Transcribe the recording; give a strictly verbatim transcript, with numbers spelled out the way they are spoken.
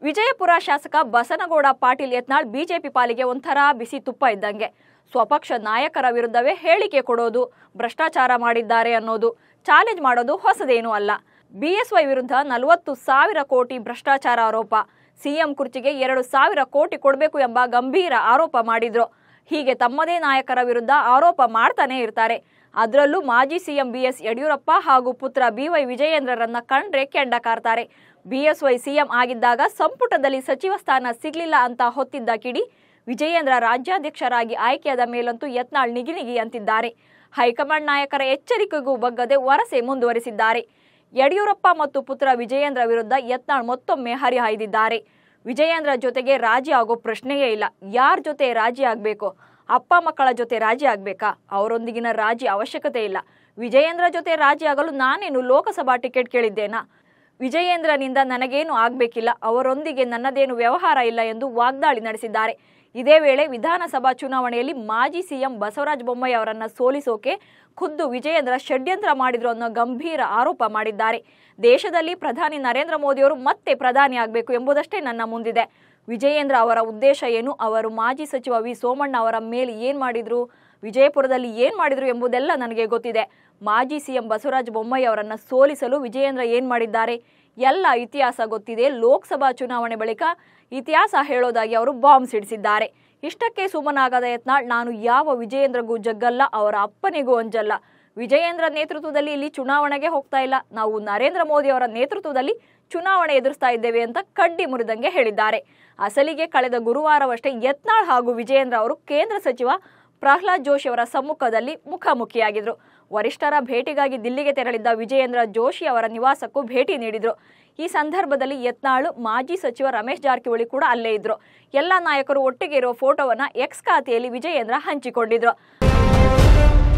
ವಿಜಯಪುರ ಶಾಸಕ ಬಸನಗೌಡ ಪಾಟೀಲ್ ಯತ್ನಾಳ್ ಬಿಜೆಪಿ ಪಾಲಿಗೆ ಒಂಥರ ಬಿಸಿ ತುಪ್ಪ ಇದ್ದಂಗೆ. ಸ್ವಪಕ್ಷ ನಾಯಕರ ವಿರುದ್ಧವೇ ಹೇಳಿಕೆ ಕೊಡೋದು, ಭ್ರಷ್ಟಾಚಾರ ಮಾಡಿದ್ದಾರೆ ಅನ್ನೋದು, ಚಾಲೆಂಜ್ ಮಾಡೋದು ಹೊಸದೇನೂ ಅಲ್ಲ. ಬಿಎಸ್ವೈ ವಿರುದ್ಧ ನಲವತ್ತು ಸಾವಿರ ಕೋಟಿ ಭ್ರಷ್ಟಾಚಾರ ಆರೋಪ, ಸಿಎಂ ಕುರ್ಚಿಗೆ ಎರಡು ಸಾವಿರ ಕೋಟಿ ಕೊಡಬೇಕು ಎಂಬ ಗಂಭೀರ ಆರೋಪ ಮಾಡಿದ್ರು. ಹೀಗೆ ತಮ್ಮದೇ ನಾಯಕರ ವಿರುದ್ಧ ಆರೋಪ ಮಾಡ್ತಾನೆ ಇರ್ತಾರೆ. ಅದರಲ್ಲೂ ಮಾಜಿ ಸಿಎಂ ಬಿಎಸ್ ಯಡಿಯೂರಪ್ಪ ಹಾಗೂ ಪುತ್ರ ಬಿವೈ ವಿಜಯೇಂದ್ರರನ್ನ ಕಂಡ್ರೆ ಕೆಂಡ ಕಾರ್ತಾರೆ. ಬಿಎಸ್ವೈ ಸಿಎಂ ಆಗಿದ್ದಾಗ ಸಂಪುಟದಲ್ಲಿ ಸಚಿವ ಸ್ಥಾನ ಸಿಗ್ಲಿಲ್ಲ ಅಂತ ಹೊತ್ತಿದ್ದ ಕಿಡಿ ವಿಜಯೇಂದ್ರ ರಾಜ್ಯಾಧ್ಯಕ್ಷರಾಗಿ ಆಯ್ಕೆಯಾದ ಮೇಲಂತೂ ಯತ್ನಾಳ್ ನಿಗಿನಿಗಿ ಅಂತಿದ್ದಾರೆ. ಹೈಕಮಾಂಡ್ ನಾಯಕರ ಎಚ್ಚರಿಕೆಗೂ ಬಗ್ಗದೆ ವರಸೆ ಮುಂದುವರಿಸಿದ್ದಾರೆ. ಯಡಿಯೂರಪ್ಪ ಮತ್ತು ಪುತ್ರ ವಿಜಯೇಂದ್ರ ವಿರುದ್ಧ ಯತ್ನಾಳ್ ಮತ್ತೊಮ್ಮೆ ಹರಿಹಾಯ್ದಿದ್ದಾರೆ. ವಿಜಯೇಂದ್ರ ಜೊತೆಗೆ ರಾಜಿ ಆಗೋ ಪ್ರಶ್ನೆಯೇ ಇಲ್ಲ. ಯಾರ ಜೊತೆ ರಾಜಿ ಆಗಬೇಕು? ಅಪ್ಪ ಮಕ್ಕಳ ಜೊತೆ ರಾಜಿ ಆಗಬೇಕಾ? ಅವರೊಂದಿಗಿನ ರಾಜಿ ಅವಶ್ಯಕತೆ ಇಲ್ಲ. ವಿಜಯೇಂದ್ರ ಜೊತೆ ರಾಜಿ ಆಗಲು ನಾನೇನು ಲೋಕಸಭಾ ಟಿಕೆಟ್ ಕೇಳಿದ್ದೇನಾ? ವಿಜಯೇಂದ್ರನಿಂದ ನನಗೇನು ಆಗಬೇಕಿಲ್ಲ, ಅವರೊಂದಿಗೆ ನನ್ನದೇನು ವ್ಯವಹಾರ ಇಲ್ಲ ಎಂದು ವಾಗ್ದಾಳಿ ನಡೆಸಿದ್ದಾರೆ. ಇದೇ ವೇಳೆ ವಿಧಾನಸಭಾ ಚುನಾವಣೆಯಲ್ಲಿ ಮಾಜಿ ಸಿಎಂ ಬಸವರಾಜ ಬೊಮ್ಮಾಯಿ ಅವರನ್ನ ಸೋಲಿಸೋಕೆ ಖುದ್ದು ವಿಜಯೇಂದ್ರ ಷಡ್ಯಂತ್ರ ಮಾಡಿದ್ರು ಅನ್ನೋ ಗಂಭೀರ ಆರೋಪ ಮಾಡಿದ್ದಾರೆ. ದೇಶದಲ್ಲಿ ಪ್ರಧಾನಿ ನರೇಂದ್ರ ಮೋದಿಯವರು ಮತ್ತೆ ಪ್ರಧಾನಿ ಆಗಬೇಕು ಎಂಬುದಷ್ಟೇ ನನ್ನ ಮುಂದಿದೆ. ವಿಜಯೇಂದ್ರ ಅವರ ಉದ್ದೇಶ ಏನು? ಅವರು ಮಾಜಿ ಸಚಿವ ವಿ ಸೋಮಣ್ಣ ಅವರ ಮೇಲೆ ಏನ್ ಮಾಡಿದ್ರು, ವಿಜಯಪುರದಲ್ಲಿ ಏನ್ ಮಾಡಿದ್ರು ಎಂಬುದೆಲ್ಲ ನನಗೆ ಗೊತ್ತಿದೆ. ಮಾಜಿ ಸಿಎಂ ಬಸವರಾಜ ಬೊಮ್ಮಾಯಿ ಅವರನ್ನ ಸೋಲಿಸಲು ವಿಜಯೇಂದ್ರ ಏನ್ ಮಾಡಿದ್ದಾರೆ ಎಲ್ಲ ಇತಿಹಾಸ ಗೊತ್ತಿದೆ. ಲೋಕಸಭಾ ಚುನಾವಣೆ ಬಳಿಕ ಇತಿಹಾಸ ಹೇಳೋದಾಗಿ ಅವರು ಬಾಂಬ್ ಸಿಡಿಸಿದ್ದಾರೆ. ಇಷ್ಟಕ್ಕೆ ಸುಮ್ಮನಾಗದ ಯತ್ನಾಳ್, ನಾನು ಯಾವ ವಿಜಯೇಂದ್ರಗೂ ಜಗ್ಗಲ್ಲ, ಅವರ ಅಪ್ಪನಿಗೂ ಅಂಜಲ್ಲ. ವಿಜಯೇಂದ್ರ ನೇತೃತ್ವದಲ್ಲಿ ಇಲ್ಲಿ ಚುನಾವಣೆಗೆ ಹೋಗ್ತಾ ಇಲ್ಲ, ನಾವು ನರೇಂದ್ರ ಮೋದಿ ಅವರ ನೇತೃತ್ವದಲ್ಲಿ ಚುನಾವಣೆ ಎದುರಿಸ್ತಾ ಇದ್ದೇವೆ ಅಂತ ಕಡ್ಡಿ ಮುರಿದಂಗೆ ಹೇಳಿದ್ದಾರೆ. ಅಸಲಿಗೆ ಕಳೆದ ಗುರುವಾರವಷ್ಟೇ ಯತ್ನಾಳ್ ಹಾಗೂ ವಿಜಯೇಂದ್ರ ಅವರು ಕೇಂದ್ರ ಸಚಿವ ಪ್ರಹ್ಲಾದ್ ಜೋಶಿ ಅವರ ಸಮ್ಮುಖದಲ್ಲಿ ಮುಖಾಮುಖಿಯಾಗಿದ್ರು. ವರಿಷ್ಠರ ಭೇಟಿಗಾಗಿ ದಿಲ್ಲಿಗೆ ತೆರಳಿದ್ದ ವಿಜಯೇಂದ್ರ ಜೋಶಿ ಅವರ ನಿವಾಸಕ್ಕೂ ಭೇಟಿ ನೀಡಿದ್ರು. ಈ ಸಂದರ್ಭದಲ್ಲಿ ಯತ್ನಾಳ್, ಮಾಜಿ ಸಚಿವ ರಮೇಶ್ ಜಾರಕಿಹೊಳಿ ಕೂಡ ಅಲ್ಲೇ ಇದ್ರು. ಎಲ್ಲ ನಾಯಕರು ಒಟ್ಟಿಗೆ ಇರುವ ಫೋಟೋವನ್ನ ಎಕ್ಸ್ ಖಾತೆಯಲ್ಲಿ ವಿಜಯೇಂದ್ರ ಹಂಚಿಕೊಂಡಿದ್ರು.